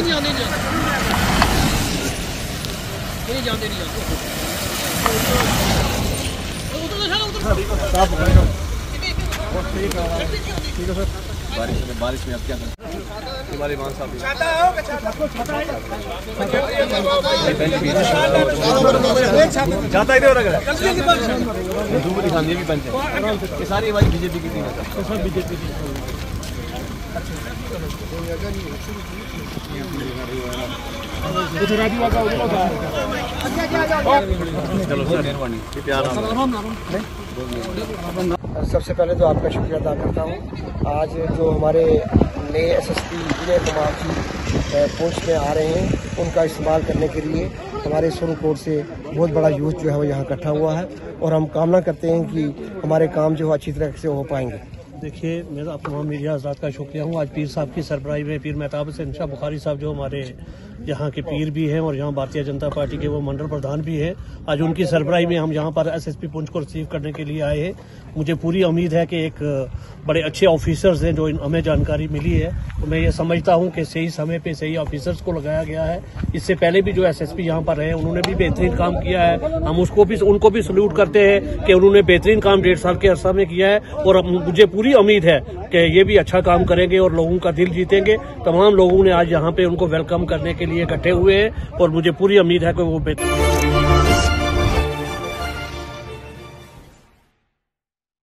ठीक है सर। बारिश में अब क्या करें? हमारे मान साहब जाता ही ये भी बनते हैं। ये सारी हमारी बीजेपी की थी ना सर, बीजेपी की। चलो सर, मेहरबानी। सबसे पहले तो आपका शुक्रिया अदा करता हूँ। आज जो हमारे नए एसएसपी विजय कुमार जी पुंछ में आ रहे हैं, उनका इस्तेमाल करने के लिए हमारे सोनकोट से बहुत बड़ा यूथ जो है वो यहाँ इकट्ठा हुआ है और हम कामना करते हैं कि हमारे काम जो है अच्छी तरह से हो पाएंगे। देखिए, मेरा आप तमाम मीडिया हज़रात का शुक्रिया हूँ। आज पीर साहब की सरबराही में पीर मेहताब हुसैन शाह बुखारी साहब जो हमारे यहाँ के पीर भी हैं और यहाँ भारतीय जनता पार्टी के वो मंडल प्रधान भी है, आज उनकी सरबराही में हम यहाँ पर एसएसपी पुंछ को रिसीव करने के लिए आए हैं। मुझे पूरी उम्मीद है कि एक बड़े अच्छे ऑफिसर्स हैं जो हमें जानकारी मिली है, तो मैं ये समझता हूँ कि सही समय पे सही ऑफिसर्स को लगाया गया है। इससे पहले भी जो एसएसपी यहाँ पर रहे उन्होंने भी बेहतरीन काम किया है, हम उनको भी सल्यूट करते हैं कि उन्होंने बेहतरीन काम 1.5 साल के अरसा में किया है और मुझे पूरी उम्मीद है कि ये भी अच्छा काम करेंगे और लोगों का दिल जीतेंगे। तमाम लोगों ने आज यहाँ पे उनको वेलकम करने के लिए इकट्ठे हुए हैं और मुझे पूरी उम्मीद है कि वो बेहतर